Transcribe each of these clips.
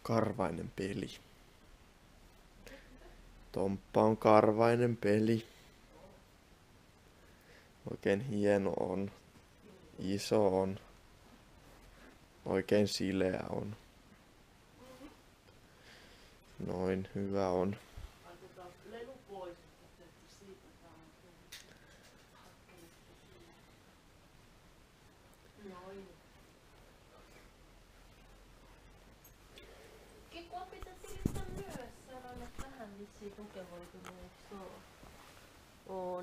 karvainen peli. Tomppa on karvainen peli. Oikein hieno on. Iso on. Oikein sileä on. Noin, hyvä on. Kekua pitää tilistä myös. Sä annat vähän vissiin tukevoituneeksi. On.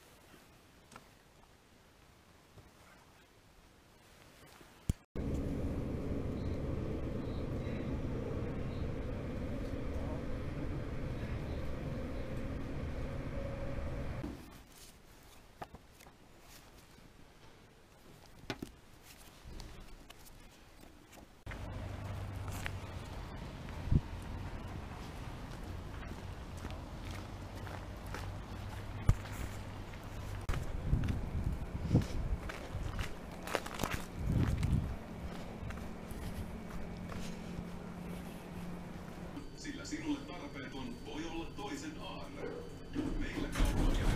Sillä sinulle tarpeeton voi olla toisen aarre. Meillä kaupalla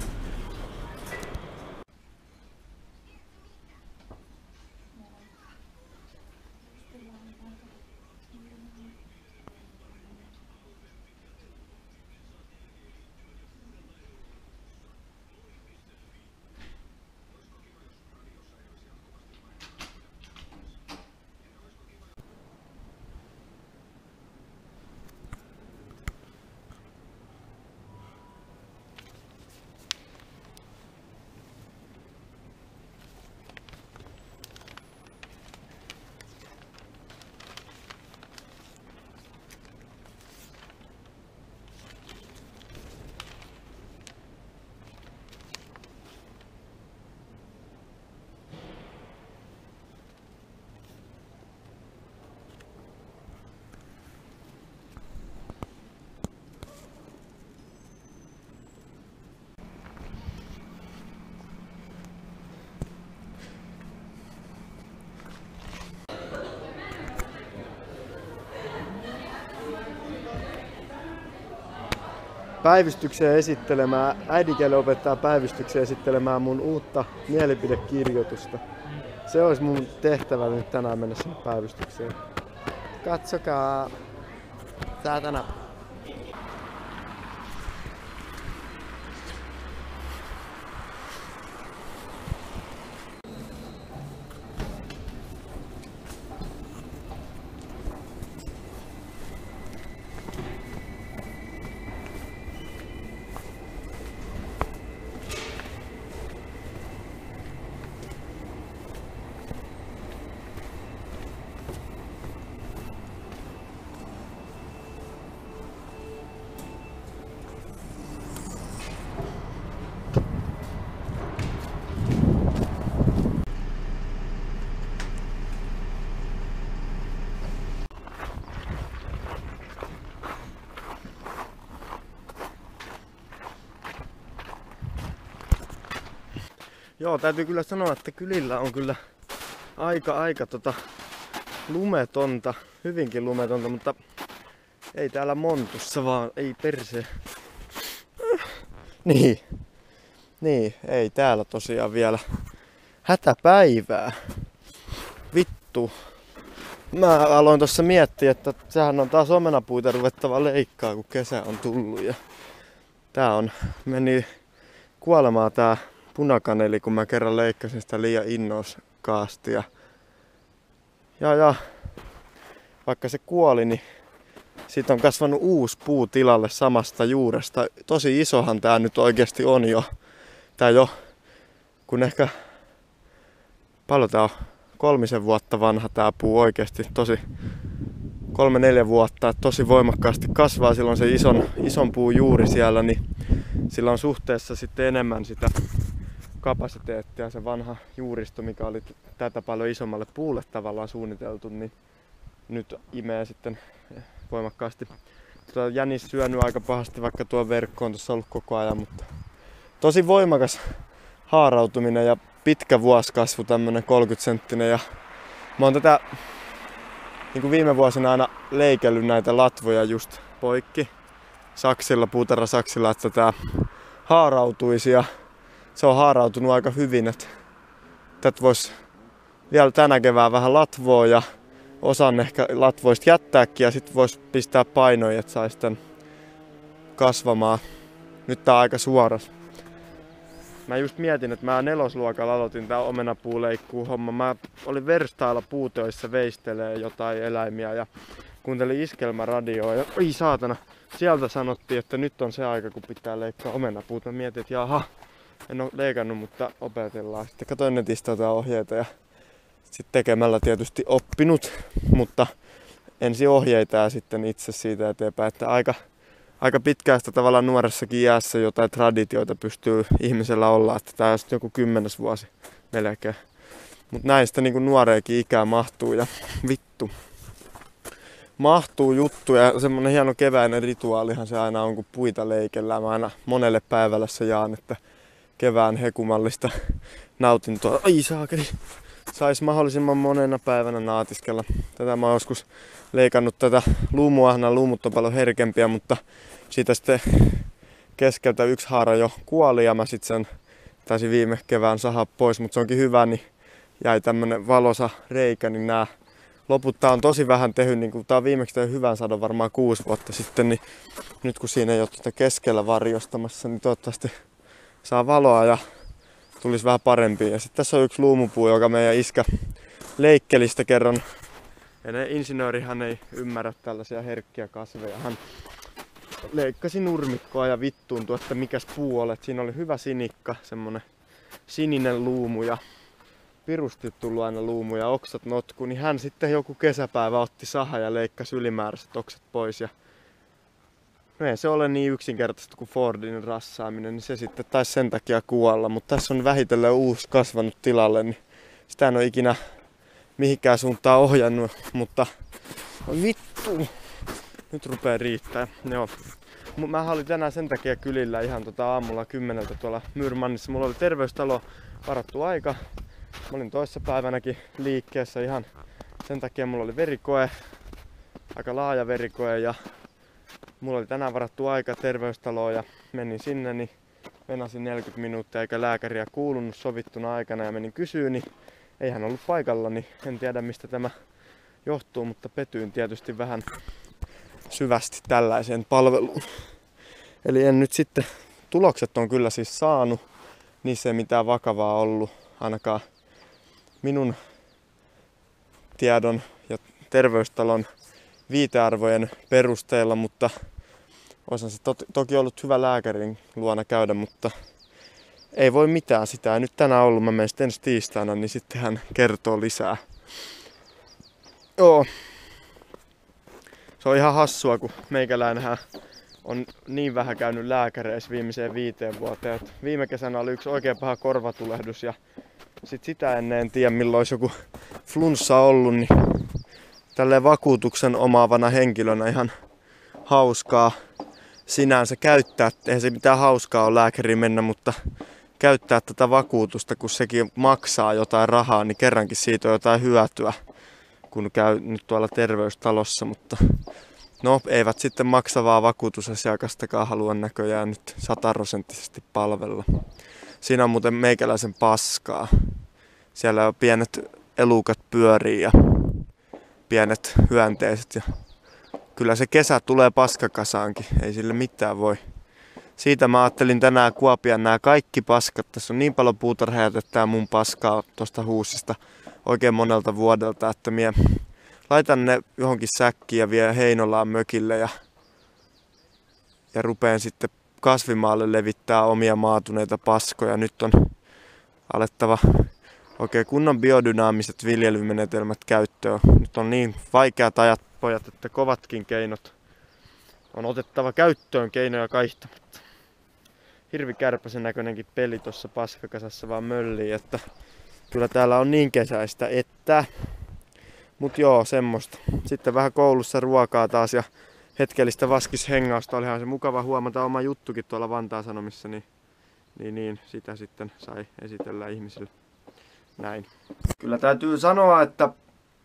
Päivystykseen esittelemään, äidinkielen opettaa päivystykseen esittelemään mun uutta mielipidekirjoitusta. Se olisi mun tehtävä nyt tänään mennä sinne päivystykseen. Katsokaa! Saatana! Joo, täytyy kyllä sanoa, että kylillä on kyllä aika lumetonta, hyvinkin lumetonta, mutta ei täällä Montussa vaan, ei perse. Niin, ei täällä tosiaan vielä hätäpäivää. Vittu. Mä aloin tossa miettiä, että sehän on taas omenapuita ruvettava leikkaa, kun kesä on tullut. Ja meni kuolemaan tää punakaneli, kun mä kerran leikkasin sitä liian innokkaasti. Ja vaikka se kuoli, niin siitä on kasvanut uusi puu tilalle samasta juuresta. Tosi isohan tää nyt oikeasti on jo. Tää jo, kun ehkä paljon tää on 3 vuotta vanha tää puu oikeasti. Tosi 3-4 vuotta, tosi voimakkaasti kasvaa. Silloin se ison puun juuri siellä, niin sillä on suhteessa sitten enemmän sitä kapasiteettia. Se vanha juuristo, mikä oli tätä paljon isommalle puulle tavallaan suunniteltu, niin nyt imee sitten voimakkaasti. Jänis syönyt aika pahasti, vaikka tuo verkko on tuossa ollut koko ajan, mutta tosi voimakas haarautuminen ja pitkä vuosikasvu, tämmönen 30 senttinen. Ja mä oon tätä niin kuin viime vuosina aina leikellyt näitä latvoja just poikki saksilla, puutarhasaksilla, että tää haarautuisi ja se on haarautunut aika hyvin, että tätä vois vielä tänä kevään vähän latvoa ja osan ehkä latvoista jättääkin ja sit vois pistää painoja, että sais tän kasvamaan. Nyt tää on aika suoras. Mä just mietin, että mä 4. aloitin tää omenapuuleikkuu homma. Mä olin verstailla puutöissä veistelee jotain eläimiä ja kuuntelin iskelmäradioa ja oi saatana, sieltä sanottiin, että nyt on se aika kun pitää leikkaa omenapuut. Mä mietin, että jaha, en oo leikannut, mutta opetellaan. Sitten katsoin netistä jotain ohjeita ja sitten tekemällä tietysti oppinut, mutta ensin ohjeita ja sitten itse siitä eteenpäin, että aika pitkään sitä tavallaan nuoressakin iässä jotain traditioita pystyy ihmisellä olla, että tää on sitten joku 10. vuosi melkein. Mut näistä niinku nuoreenkin ikään mahtuu ja vittu. Mahtuu juttuja ja semmonen hieno keväinen rituaalihan se aina on, kun puita leikellään. Mä aina monelle päivällä se jaan, että kevään hekumallista nautintoa. Ai saakeli! Sais mahdollisimman monena päivänä naatiskella. Tätä mä oon joskus leikannut tätä luumuahna. Luumut on paljon herkempiä, mutta siitä sitten keskeltä yksi haara jo kuoli ja mä sit sen taisin viime kevään sahaa pois, mutta se onkin hyvä, niin jäi tämmönen valosa reikä, niin nää loput tää on tosi vähän tehnyt, niin kun tää on viimeksi tehnyt hyvän sadon varmaan 6 vuotta sitten, niin nyt kun siinä ei ole tuota keskellä varjostamassa, niin toivottavasti saa valoa ja tulisi vähän parempi. Ja sitten tässä on yksi luumupuu, joka meidän iskä leikkelistä kerran. Ja insinöörihän ei ymmärrä tällaisia herkkiä kasveja. Hän leikkasi nurmikkoa ja vittuuntui, että mikäs puu olet. Siinä oli hyvä sinikka, semmonen sininen luumu ja pirusti tullut aina luumu ja oksat notku. Niin hän sitten joku kesäpäivä otti saha ja leikkasi ylimääräiset oksat pois. Ja no ei se ole niin yksinkertaista kuin Fordin rassaaminen, niin se sitten taisi sen takia kuolla. Mutta tässä on vähitellen uusi kasvanut tilalle, niin sitä en ole ikinä mihinkään suuntaan ohjannut. Mutta vittu, nyt rupeaa riittää. Joo. Mä olin tänään sen takia kylillä ihan aamulla 10 tuolla Myyrmannissa. Mulla oli terveystalo varattu aika. Mä olin toissapäivänäkin liikkeessä ihan sen takia mulla oli verikoe, aika laaja verikoe ja mulla oli tänään varattu aika terveystaloon ja menin sinne, niin venasin 40 minuuttia eikä lääkäriä kuulunut sovittuna aikana ja menin kysyyn, niin ei hän ollut paikalla, niin en tiedä mistä tämä johtuu, mutta petyin tietysti vähän syvästi tällaiseen palveluun. Eli en nyt sitten, tulokset on kyllä siis saanut, niissä ei mitään vakavaa ollut, ainakaan minun tiedon ja terveystalon viitearvojen perusteella, mutta olisin se toki ollut hyvä lääkärin luona käydä, mutta ei voi mitään, sitä ei nyt tänään ollut. Mä menen ensi tiistaina, niin sitten hän kertoo lisää. Joo. Se on ihan hassua, kun meikäläinenhän on niin vähän käynyt lääkäreissä viimeiseen 5 vuoteen. Et viime kesänä oli yksi oikein paha korvatulehdus ja sitä ennen en tiedä milloin olisi joku flunssa ollut, niin tälleen vakuutuksen omaavana henkilönä ihan hauskaa sinänsä käyttää. Eihän se mitään hauskaa ole lääkäriin mennä, mutta käyttää tätä vakuutusta, kun sekin maksaa jotain rahaa, niin kerrankin siitä on jotain hyötyä, kun käy nyt tuolla terveystalossa. Mutta no, eivät sitten maksavaa vakuutusasiakastakaan halua näköjään nyt 100% palvella. Siinä on muuten meikäläisen paskaa. Siellä on pienet elukat pyörii ja pienet hyönteiset. Ja kyllä se kesä tulee paskakasaankin, ei sille mitään voi. Siitä mä ajattelin tänään kuopia nämä kaikki paskat. Tässä on niin paljon puutarhajätettä mun paskaa tuosta huusista oikein monelta vuodelta, että minä laitan ne johonkin säkkiin ja vie Heinolaan mökille ja rupeen sitten kasvimaalle levittää omia maatuneita paskoja. Nyt on alettava oikein kunnon biodynaamiset viljelymenetelmät käyttöön. Nyt on niin vaikeat ajat, pojat, että kovatkin keinot on otettava käyttöön keinoja kaihtamatta. Hirvikärpäsen näköinenkin peli tuossa paskakasassa vaan möllii, että kyllä täällä on niin kesäistä, että mut joo, semmoista. Sitten vähän koulussa ruokaa taas ja hetkellistä vaskishengausta. Olihan se mukava huomata oma juttukin tuolla Vantaan Sanomissa, niin sitä sitten sai esitellä ihmisille. Näin. Kyllä täytyy sanoa, että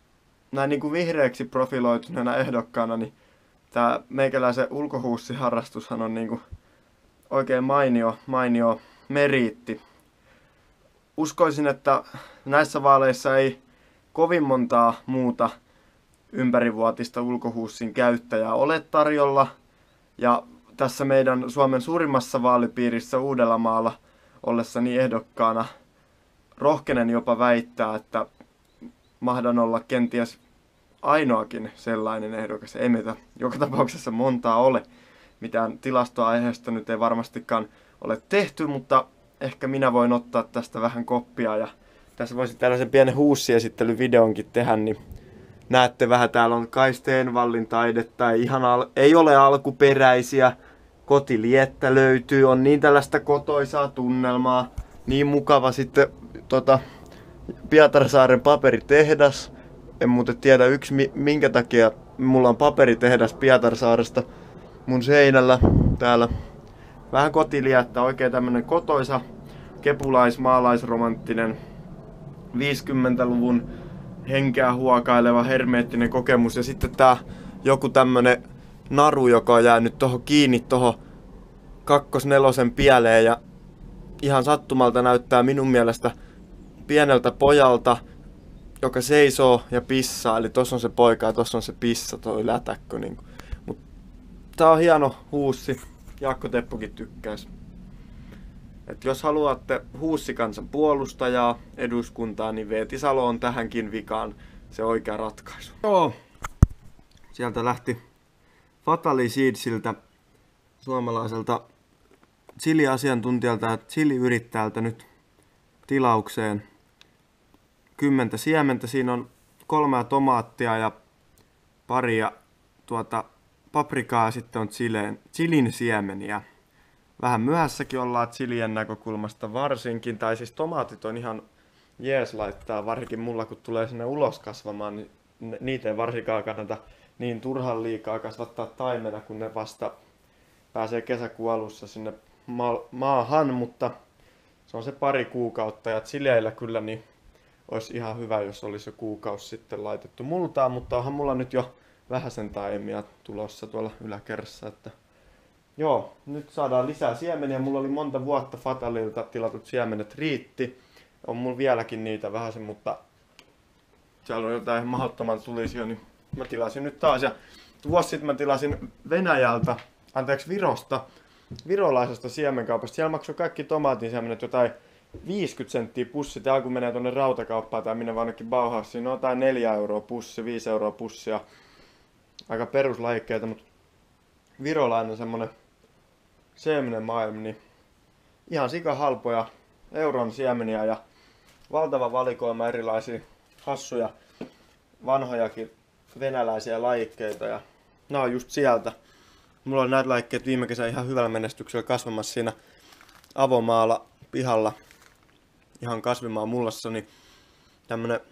näin niin kuin vihreäksi profiloituneena ehdokkaana, niin tää meikäläisen ulkohuussiharrastushan on niin kuin oikein mainio meriitti. Uskoisin, että näissä vaaleissa ei kovin montaa muuta ympärivuotista ulkohuussin käyttäjää ole tarjolla. Ja tässä meidän Suomen suurimmassa vaalipiirissä Uudellamaalla ollessani ehdokkaana rohkenen jopa väittää, että mahdan olla kenties ainoakin sellainen ehdokas. Ei meitä joka tapauksessa montaa ole. Mitään tilastoa aiheesta nyt ei varmastikaan ole tehty, mutta ehkä minä voin ottaa tästä vähän koppia. Ja tässä voisin tällaisen pienen huussiesittelyvideonkin tehdä, niin näette vähän, täällä on Kai Stenvallin taidetta, ei ole alkuperäisiä. Kotiliettä löytyy, on niin tällaista kotoisaa tunnelmaa. Niin mukava sitten Pietarsaaren paperitehdas. En muuten tiedä minkä takia mulla on paperitehdas Pietarsaaresta mun seinällä täällä. Vähän kotiliettä, oikein tämmönen kotoisa, kepulais-maalaisromanttinen 50-luvun henkeä huokaileva hermeettinen kokemus. Ja sitten tää joku tämmönen naru, joka on jäänyt kiinni tohon 2/4 pieleen ja ihan sattumalta näyttää minun mielestä pieneltä pojalta, joka seisoo ja pissaa. Eli tossa on se poika ja tossa on se pissa, toi lätäkkö. Niinku. Mut tää on hieno huussi. Jaakko Teppokin tykkäisi. Et jos haluatte huussikansan puolustajaa eduskuntaan, niin Veeti Salo on tähänkin vikaan se oikea ratkaisu. Joo. Sieltä lähti Fatali Seedsiltä, suomalaiselta chili-asiantuntijalta ja chili-yrittäjältä nyt tilaukseen 10 siementä. Siinä on 3 tomaattia ja paria paprikaa ja sitten on chilin siemeniä. Vähän myöhässäkin ollaan chilien näkökulmasta varsinkin, tai siis tomaatit on ihan jees laittaa, varsinkin mulla kun tulee sinne ulos kasvamaan, niin niitä ei varsinkaan kannata niin turhan liikaa kasvattaa taimena, kun ne vasta pääsee kesäkuun alussa sinne maahan, mutta se on se pari kuukautta ja chileillä kyllä niin olisi ihan hyvä, jos olisi jo kuukausi sitten laitettu multaan, mutta onhan mulla nyt jo vähäsen taimia tulossa tuolla yläkerrassa, että joo, nyt saadaan lisää siemeniä. Mulla oli monta vuotta Fatalilta tilatut siemenet riitti. On mulla vieläkin niitä vähäsen, mutta siellä on jotain mahdottoman tulisia, niin mä tilasin nyt taas. Ja vuosi sitten mä tilasin Virosta, virolaisesta siemenkaupasta. Siellä maksoi kaikki tomaatin siemenet jotain 50 senttiä pussi. Täällä kun menee tuonne rautakauppaan tai minne vaan ainakin Bauhausiin, no jotain 4 euroa pussi, 5 euroa pussia. Aika peruslajikkeita, mutta virolainen semmonen siemenen maailma, niin ihan sikahalpoja euron siemeniä ja valtava valikoima erilaisia hassuja, vanhojakin venäläisiä lajikkeita ja nämä on just sieltä. Mulla oli näitä lajikkeita viime kesän ihan hyvällä menestyksellä kasvamassa siinä avomaalla pihalla ihan kasvimaan mullassa, niin tämmönen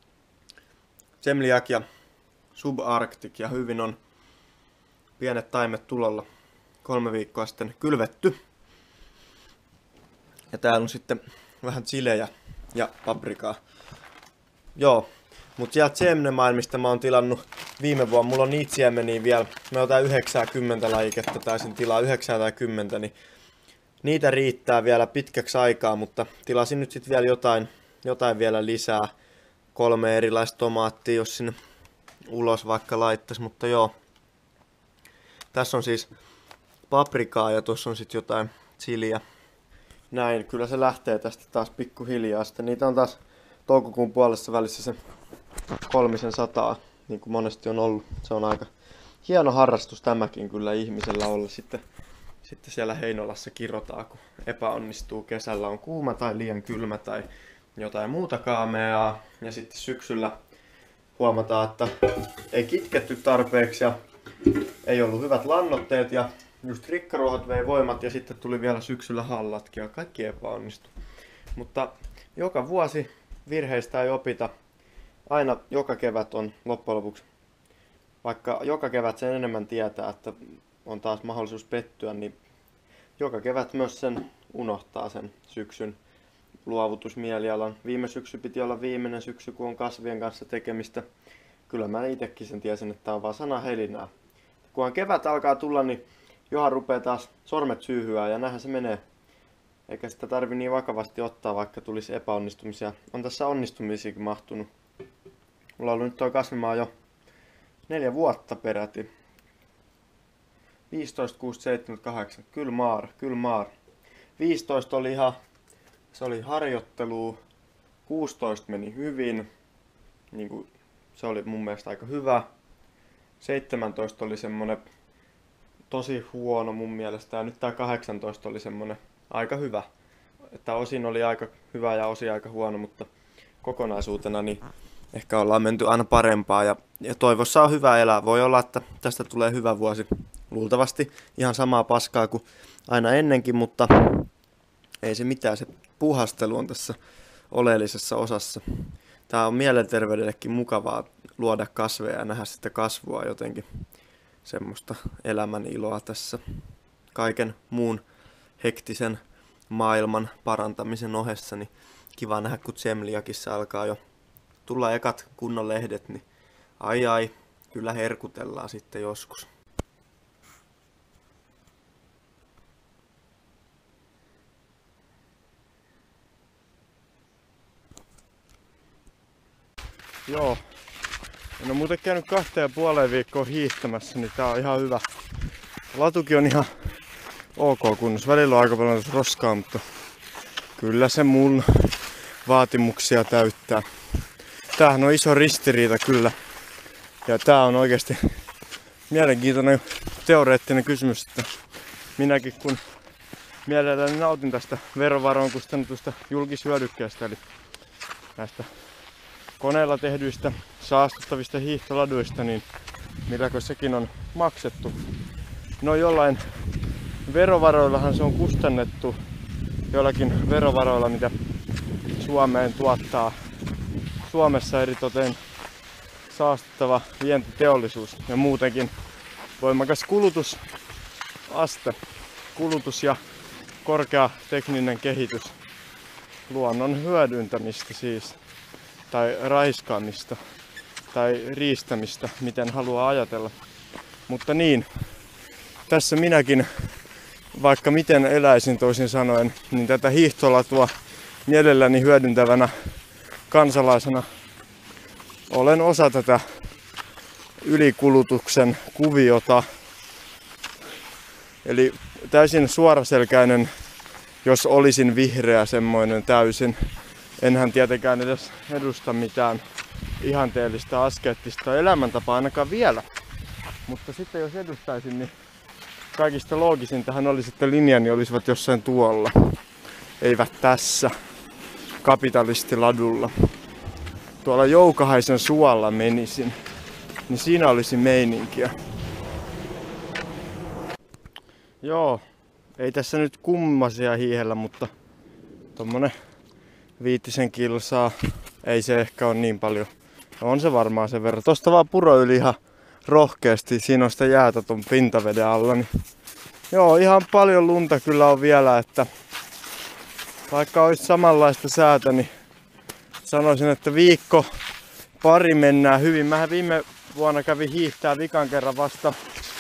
Semliak ja Subarctic ja hyvin on pienet taimet tulolla 3 viikkoa sitten kylvetty. Ja täällä on sitten vähän chilejä ja paprikaa. Joo, mutta sieltä siemenemaailmista mä oon tilannut viime vuonna. Mulla on niitä siemeniä vielä. Mä otan 90 lajiketta, taisin tilaa 9 tai 10, niin niitä riittää vielä pitkäksi aikaa, mutta tilasin nyt sitten vielä jotain vielä lisää. 3 erilaista tomaattia, jos sinne ulos vaikka laittaisi, mutta joo. Tässä on siis paprikaa ja tuossa on sitten jotain chiliä. Näin, kyllä se lähtee tästä taas pikkuhiljaa. Sitten niitä on taas toukokuun puolessa välissä se 300, niin kuin monesti on ollut. Se on aika hieno harrastus tämäkin kyllä ihmisellä olla. Sitten siellä Heinolassa kirotaan, kun epäonnistuu. Kesällä on kuuma tai liian kylmä tai jotain muuta kaameaa. Ja sitten syksyllä huomataan, että ei kitketty tarpeeksi ja ei ollut hyvät lannoitteet ja just rikkaruohot vei voimat ja sitten tuli vielä syksyllä hallatkin ja kaikki epäonnistui. Mutta joka vuosi virheistä ei opita. Aina joka kevät on loppujen lopuksi, vaikka joka kevät sen enemmän tietää, että on taas mahdollisuus pettyä, niin joka kevät myös sen unohtaa sen syksyn luovutusmielialan. Viime syksy piti olla viimeinen syksy, kun on kasvien kanssa tekemistä. kyllä mä itekin sen tiesin, että tää on vaan sanahelinää. Kunhan kevät alkaa tulla, niin johan rupeaa taas sormet syyhyä ja näinhän se menee. Eikä sitä tarvi niin vakavasti ottaa, vaikka tulisi epäonnistumisia. On tässä onnistumisiakin mahtunut. Mulla on ollut nyt toi kasvimaa jo 4 vuotta peräti. 15, 16, 17, 8. Kyllä maar. 15 oli se oli harjoittelua. 16 meni hyvin. Se oli mun mielestä aika hyvä. 17 oli semmonen tosi huono mun mielestä. Ja nyt tää 18 oli semmonen aika hyvä. Että osin oli aika hyvä ja osin aika huono, mutta kokonaisuutena niin ehkä ollaan menty aina parempaa ja toivossa on hyvä elää. Voi olla, että tästä tulee hyvä vuosi. Luultavasti ihan samaa paskaa kuin aina ennenkin, mutta ei se mitään. Se puhastelu on tässä oleellisessa osassa. Tää on mielenterveydellekin mukavaa luoda kasveja ja nähdä sitä kasvua jotenkin. Semmoista elämän iloa tässä kaiken muun hektisen maailman parantamisen ohessa. Niin kiva nähdä, kun Zemliakissa alkaa jo tulla ekat kunnon lehdet, niin ai, kyllä herkutellaan sitten joskus. Joo. En ole muuten käynyt 2,5 viikkoa hiihtämässä, niin tää on ihan hyvä. Latukin on ihan ok kunnossa. Välillä on aika paljon roskaa, mutta kyllä se mun vaatimuksia täyttää. Tämähän on iso ristiriita kyllä. Ja tää on oikeasti mielenkiintoinen teoreettinen kysymys, että minäkin kun mielelläni nautin tästä verovaroin kustannetusta julkishyödykkeestä, eli näistä koneella tehdyistä saastuttavista hiihtoladuista, niin milläkö sekin on maksettu. No jollain verovaroillahan se on kustannettu, jollakin verovaroilla, mitä Suomeen tuottaa Suomessa eritoten saastuttava vientiteollisuus ja muutenkin voimakas kulutusaste, kulutus ja korkea tekninen kehitys, luonnon hyödyntämistä siis, tai raiskaamista, tai riistämistä, miten haluaa ajatella. Mutta niin, tässä minäkin, vaikka miten eläisin toisin sanoen, niin tätä hiihtolatua mielelläni hyödyntävänä kansalaisena olen osa tätä ylikulutuksen kuviota. Eli täysin suoraselkäinen, jos olisin vihreä semmoinen täysin. Enhän tietenkään edes edusta mitään ihanteellista askeettista elämäntapaa ainakaan vielä. Mutta sitten jos edustaisin, niin kaikista loogisintahan olisi, että linjani olisivat jossain tuolla. Eivät tässä kapitalistiladulla. Tuolla Joukahaisen suolla menisin, niin siinä olisi meininkiä. Joo, ei tässä nyt kummasia hiihellä, mutta tommonen 5 kilsaa, ei se ehkä ole niin paljon. On se varmaan sen verran. Tosta vaan puro yli ihan rohkeasti, siinä on sitä jäätä ton pintaveden alla. Niin joo, ihan paljon lunta kyllä on vielä, että vaikka olisi samanlaista säätä, niin sanoisin, että viikko pari mennään hyvin. Mähän viime vuonna kävin hiihtää vikan kerran vasta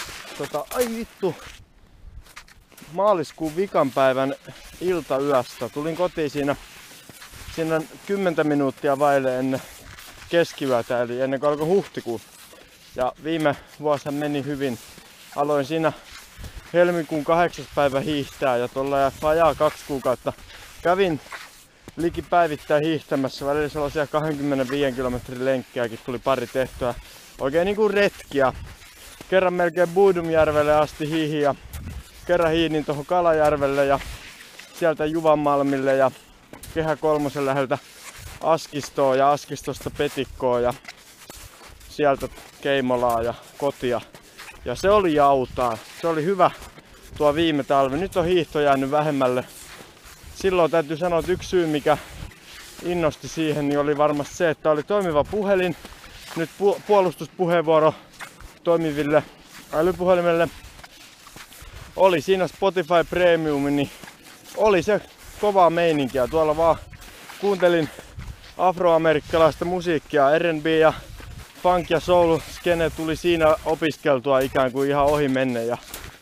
maaliskuun vikan päivän iltayöstä. Tulin kotiin siinä 10 minuuttia vaille ennen keskiyötä, eli ennen kuin alkoi huhtikuu. Ja viime vuosi meni hyvin. Aloin siinä helmikuun 8. päivä hiihtää ja tuolla vajaa 2 kuukautta kävin liki päivittäin hiihtämässä. Välillä sellaisia 25 kilometrin lenkkejäkin tuli pari tehtyä. Oikein niinku retkiä. Kerran melkein Buudumjärvelle asti hiihin ja kerran hiinin tuohon Kalajärvelle ja sieltä Juvanmalmille ja Kehä Kolmosen läheltä Askistoa ja Askistosta Petikkoa ja sieltä Keimolaa ja kotia. Ja se oli jautaa. Se oli hyvä tuo viime talvi. Nyt on hiihto jäänyt vähemmälle. Silloin täytyy sanoa, että yksi syy mikä innosti siihen niin oli varmasti se, että oli toimiva puhelin. Nyt puolustuspuheenvuoro toimiville älypuhelimelle. Oli siinä Spotify Premium, niin oli se kovaa meininkiä. Tuolla vaan kuuntelin afroamerikkalaista musiikkia, R&B ja funk ja soul skene tuli siinä opiskeltua ikään kuin ihan ohi menne ja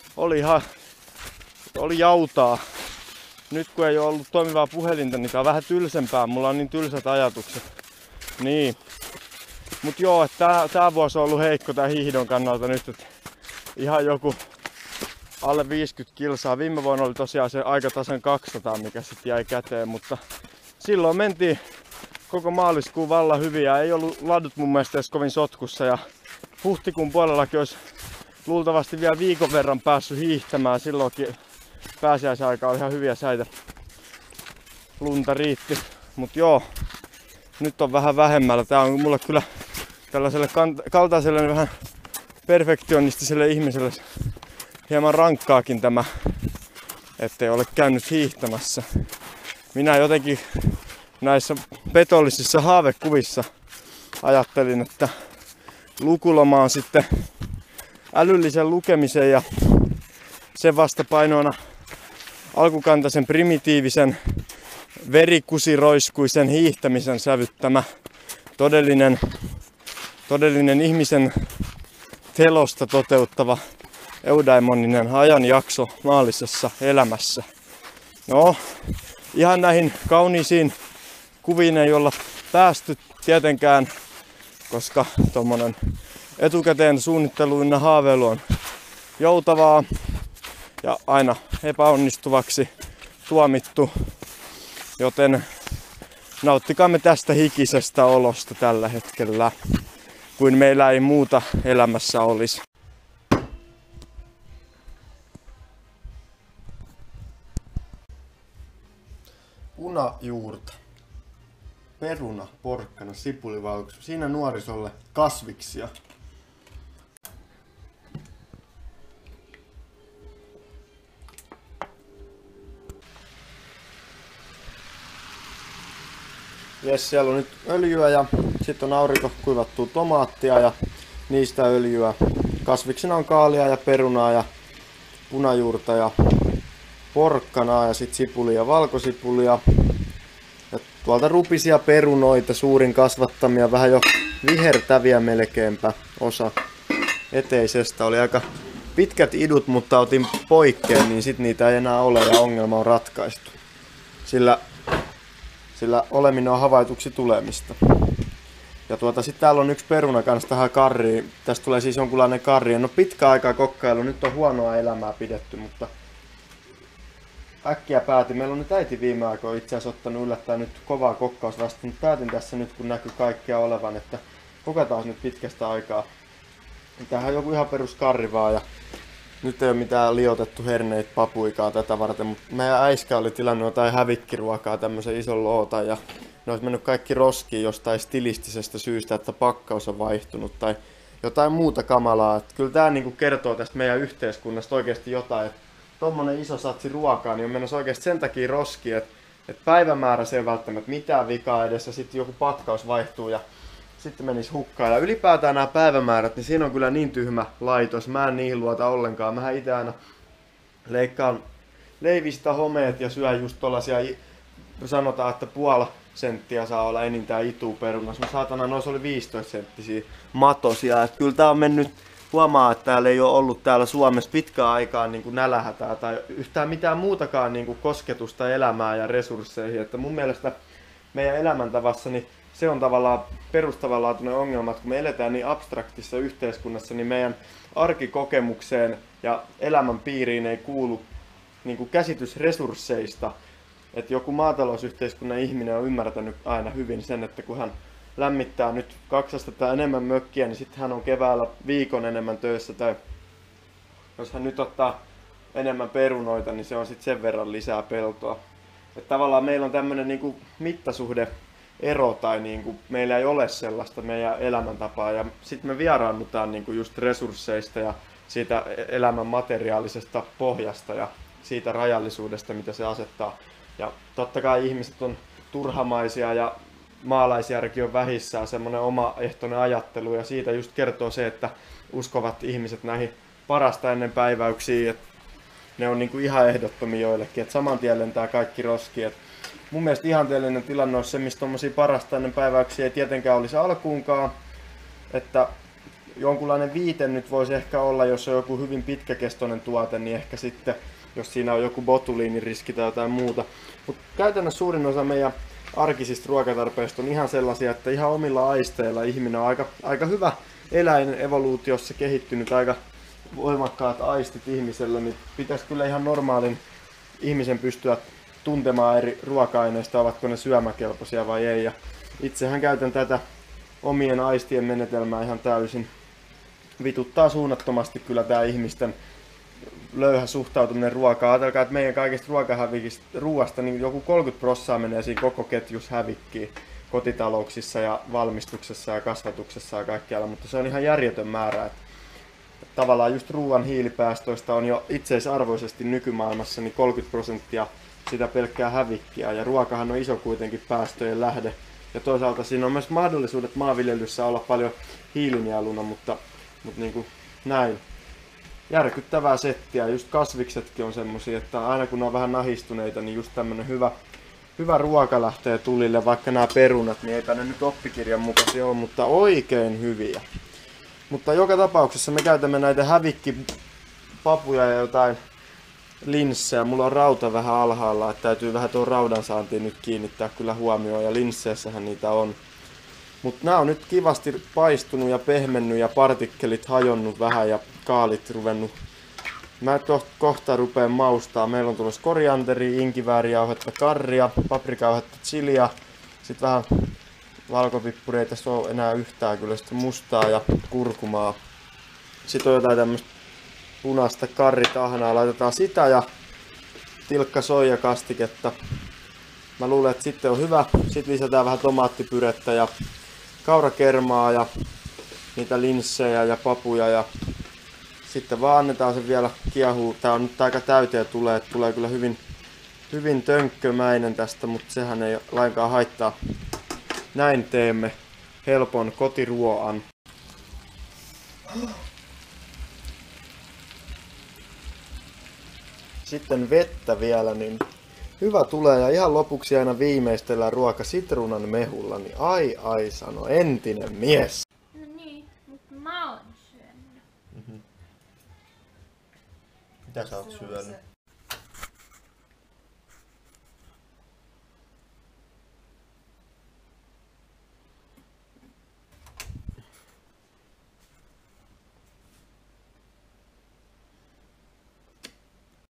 oli jautaa. Nyt kun ei ole ollut toimivaa puhelinta, niin tää on vähän tylsempää. Mulla on niin tylsät ajatukset. Niin. Mut joo, että tää vuosi on ollut heikko tää hiihdon kannalta nyt. Että ihan joku alle 50 kilsaa. Viime vuonna oli tosiaan se aika tasan 200, mikä sitten jäi käteen. Mutta silloin mentiin koko maaliskuun vallan hyvin ja ei ollut ladut mun mielestä edes kovin sotkussa. Ja huhtikuun puolellakin olisi luultavasti vielä viikon verran päässyt hiihtämään. Silloinkin pääsiäisaika oli ihan hyviä säitä. Lunta riitti. Mut joo, nyt on vähän vähemmällä. Tää on mulle kyllä tällaiselle kaltaiselle vähän perfektionistiselle ihmiselle hieman rankkaakin tämä, ettei ole käynyt hiihtämässä. Minä jotenkin näissä petollisissa haavekuvissa ajattelin, että lukuloma on sitten älyllisen lukemisen ja sen vastapainoina alkukantaisen primitiivisen verikusiroiskuisen hiihtämisen sävyttämä todellinen ihmisen telosta toteuttava eudaimoninen ajanjakso maallisessa elämässä. No, ihan näihin kauniisiin kuviin ei olla päästy tietenkään, koska tommonen etukäteen suunnittelu ynnä haaveilu on joutavaa ja aina epäonnistuvaksi tuomittu, joten nauttikaamme tästä hikisestä olosta tällä hetkellä, kuin meillä ei muuta elämässä olisi. Punajuurta, peruna, porkkana, sipulivalksu. Siinä nuorisolle kasviksia. Jes, siellä on nyt öljyä ja sitten on aurinkokuivattua tomaattia ja niistä öljyä. Kasviksena on kaalia ja perunaa ja punajuurta ja porkkanaa ja sitten sipulia ja valkosipulia. Ja tuolta rupisia perunoita, suurin kasvattamia, vähän jo vihertäviä melkeinpä osa eteisestä. Oli aika pitkät idut, mutta otin poikkeen, niin sit niitä ei enää ole ja ongelma on ratkaistu. Sillä oleminen on havaituksi tulemista. Ja sitten täällä on yksi peruna kanssa tähän karriin. Tästä tulee siis jonkunlainen karri. En ole pitkä aikaa kokkailu, nyt on huonoa elämää pidetty, mutta äkkiä päätin. Meillä on nyt äiti viime aikoina itse asiassa ottanut yllättäen nyt kovaa kokkausvasta. Nyt päätin tässä nyt, kun näkyy kaikkea olevan, että koketaan nyt pitkästä aikaa. Tämähän on joku ihan perus karri vaan ja nyt ei ole mitään liotettu herneitä papuikaa tätä varten, mutta meidän äiskä oli tilannut jotain hävikkiruokaa, tämmöisen ison lootan ja ne olisi mennyt kaikki roskiin jostain stilistisestä syystä, että pakkaus on vaihtunut tai jotain muuta kamalaa. Että kyllä tämä niinku kertoo tästä meidän yhteiskunnasta oikeasti jotain, että tommonen iso satsi ruokaa niin on menossa oikeasti sen takia roskiin, että päivämäärässä ei välttämättä mitään vikaa edes ja sitten joku pakkaus vaihtuu ja sitten menisi hukkaan. Ja ylipäätään nämä päivämäärät, niin siinä on kyllä niin tyhmä laitos. Mä en niihin luota ollenkaan. Mä itse aina leikkaan leivistä homeet ja syön just tollasia, sanotaan, että puoli senttiä saa olla enintään ituuperunassa. Mä saatana, noissa oli 15 senttisiä matosia. Et kyllä tää on mennyt, huomaa, että täällä ei ole ollut täällä Suomessa pitkään aikaan niin kuin nälähätää tai yhtään mitään muutakaan niin kuin kosketusta elämään ja resursseihin. Että mun mielestä meidän elämäntavassa niin se on tavallaan perustavanlaatuinen ongelma, että kun me eletään niin abstraktissa yhteiskunnassa, niin meidän arkikokemukseen ja elämän piiriin ei kuulu niin kuin käsitys resursseista. Että joku maatalousyhteiskunnan ihminen on ymmärtänyt aina hyvin sen, että kun hän lämmittää nyt 200 enemmän mökkiä, niin sitten hän on keväällä viikon enemmän töissä. Tai jos hän nyt ottaa enemmän perunoita, niin se on sitten sen verran lisää peltoa. Että tavallaan meillä on tämmöinen niin kuin mittasuhde ero tai niinku, meillä ei ole sellaista meidän elämäntapaa ja sitten me vieraannutaan niinku just resursseista ja siitä elämän materiaalisesta pohjasta ja siitä rajallisuudesta, mitä se asettaa. Ja totta kai ihmiset on turhamaisia ja maalaisjärki on vähissään, semmoinen omaehtoinen ajattelu ja siitä just kertoo se, että uskovat ihmiset näihin parasta ennen päiväyksiin, että ne on niinku ihan ehdottomia joillekin, että saman tien lentää kaikki roskiin. Mun mielestä ihanteellinen tilanne olisi se, missä tommosia parasta ennen päiväyksiä ei tietenkään olisi alkuunkaan. että jonkunlainen viite nyt voisi ehkä olla, jos on joku hyvin pitkäkestoinen tuote, niin ehkä sitten, jos siinä on joku botuliiniriski tai jotain muuta. Mutta käytännössä suurin osa meidän arkisista ruokatarpeista on ihan sellaisia, että ihan omilla aisteilla ihminen on aika hyvä eläin evoluutiossa kehittynyt, aika voimakkaat aistit ihmisellä, niin pitäisi kyllä ihan normaalin ihmisen pystyä tuntemaan eri ruoka-aineista, ovatko ne syömäkelpoisia vai ei. Ja itsehän käytän tätä omien aistien menetelmää ihan täysin. Vituttaa suunnattomasti kyllä tää ihmisten löyhä suhtautuminen ruokaan. Ajatelkaa, että meidän kaikista ruoasta niin joku 30% menee siinä koko ketjus hävikkiin kotitalouksissa ja valmistuksessa ja kasvatuksessa ja kaikkialla, mutta se on ihan järjetön määrä. Että tavallaan just ruoan hiilipäästöistä on jo itseisarvoisesti nykymaailmassa niin 30% sitä pelkkää hävikkiä, ja ruokahan on iso kuitenkin päästöjen lähde. Ja toisaalta siinä on myös mahdollisuudet maanviljelyssä olla paljon hiilinieluna, mutta niin kuin näin. Järkyttävää settiä. Just kasviksetkin on semmosia, että aina kun ne on vähän nahistuneita, niin just tämmönen hyvä ruoka lähtee tulille, vaikka nämä perunat, niin eipä ne nyt oppikirjan mukaisia ole, mutta oikein hyviä. Mutta joka tapauksessa me käytämme näitä hävikkipapuja ja jotain linssejä. Mulla on rauta vähän alhaalla, että täytyy vähän tuon raudan saantiin nyt kiinnittää kyllä huomioon, ja linsseissähän niitä on. Mutta nämä on nyt kivasti paistunut ja pehmennyt ja partikkelit hajonnut vähän ja kaalit ruvennut. Mä kohta rupeen maustaa. Meillä on tulossa korianteria, inkiväärijauhetta, karria, paprikauhetta, chiliä, sitten vähän valkopippuria, ei tässä ole enää yhtään kyllä, sitten mustaa ja kurkumaa. Sitten on jotain tämmöistä punaista karritahnaa, laitetaan sitä ja tilkka soijakastiketta. Mä luulen, että sitten on hyvä. Sitten lisätään vähän tomaattipyrettä ja kaurakermaa ja niitä linssejä ja papuja ja sitten vaan annetaan se vielä kiehuu. Tää on nyt aika täyteen tulee kyllä hyvin tönkkömäinen tästä, mutta sehän ei lainkaan haittaa. Näin teemme helpon kotiruoan. Sitten vettä vielä, niin hyvä tulee, ja ihan lopuksi aina viimeistellään ruoka sitruunan mehulla, niin ai sano, entinen mies. No niin, mutta mä oon syönyt. Mitä sä oot syönyt?